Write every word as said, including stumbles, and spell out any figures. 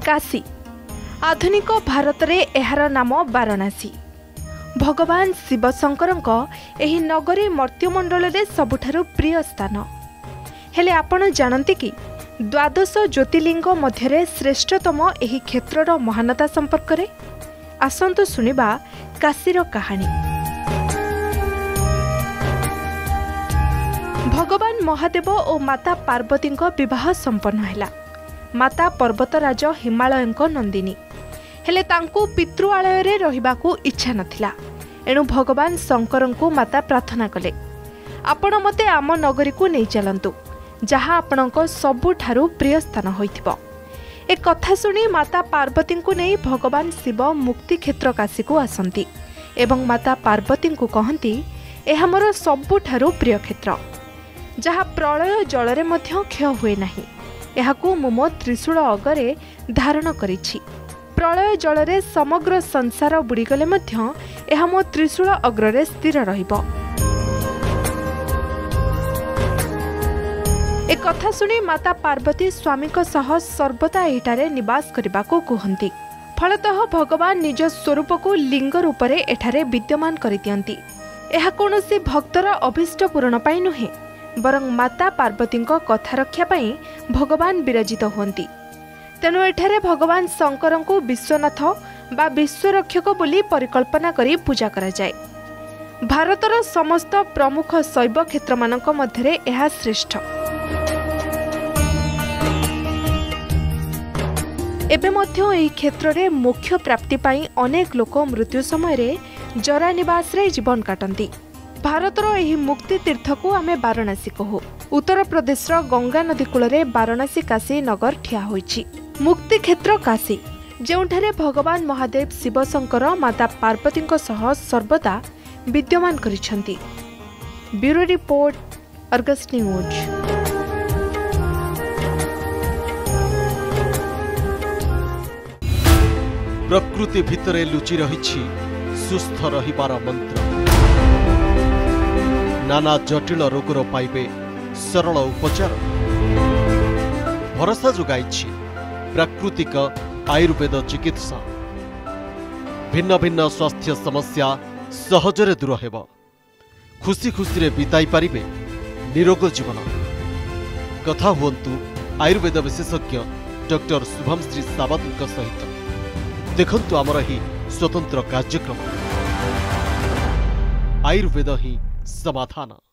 काशी आधुनिक भारत रे एहार नाम वाराणसी। भगवान शिवशंकर एही नगरी मर्त्युमंडल रे सबुठारु प्रिय स्थान। हेले आपण जानती कि द्वादश ज्योतिर्लिंग मध्यरे श्रेष्ठतम एही क्षेत्रर महानता संपर्क रे आसंतु सुनिबा काशीर कहानी। भगवान महादेव और माता पार्वती विवाह संपन्न हैला। माता पर्वतराज हिमालयंक नंदिनी हेले तांकु पितृआलय रे रहिबाकु इच्छा नथिला। एणु भगवान शंकर को माता प्रार्थना कले, आपण मते आम नगरी को नहीं चलंतु जहाँ आपणक सबुठारु प्रिय स्थान होइथिबो। ए कथा सुनी माता पार्वती को नहीं भगवान शिव मुक्ति क्षेत्र काशी को आसंती एवं माता पार्वती को कहती एहा मोर सबुठारु प्रिय क्षेत्र जहाँ प्रलय जलरे मध्य क्षय हुए नाही। एहाकु मु मो त्रिशूल अगरे धारण करिछि। प्रलय जलरे समग्र संसार बुड़ीगले मध्य एहा मो त्रिशूल अग्रे स्थिर रहिबो। ए कथा सुनी माता पार्वती स्वामी को सह सर्वदा एठारे निवास करबाको कहंती। फलतः भगवान निज स्वरूप को लिंग रूप रे एठारे विद्यमान करिदियंती। एहा कोनोसी भक्तर अभिष्ट पूरण पाई नुहे बरं माता पार्वती कथा रक्षा पाई भगवान विराजित होती। तेणु एठारे भगवान शंकर को विश्वनाथ बा विश्वरक्षक बोली परिकल्पना करी पूजा करा जाए। भारतर समस्त प्रमुख शैव क्षेत्र मानक मध्यरे एहा श्रेष्ठ। एबे मध्य एही क्षेत्र रे मोक्ष प्राप्ति पाई अनेक लोक मृत्यु समय रे जरा निवास रे जीवन काटंती। भारतर एही मुक्ति तीर्थ को आमे वाराणसी कहू। उत्तर प्रदेश गंगा नदी कूल रे वाराणसी काशी नगर ठिया होईछि। मुक्ति क्षेत्र काशी जेउठारे भगवान महादेव शिवशंकर माता पार्वती सह सर्वदा विद्यमान करिछंती। Bureau report, Argus news. प्रकृति भितरे लुचि रहिछि सुस्थ रहिबार मंत्र। नाना जटिल रोगर पाइबे सरल उपचार। भरोसा जोगाइछि प्राकृतिक आयुर्वेद चिकित्सा। भिन्न भिन्न स्वास्थ्य समस्या सहजरे दूर हेब। खुशी खुशी रे बिताई पारिबे निरोग जीवन। कथा हुअन्तु आयुर्वेद विशेषज्ञ डॉक्टर शुभमश्री सावंत सहित। देखंतु आमर ही स्वतंत्र कार्यक्रम आयुर्वेद ही समाधान।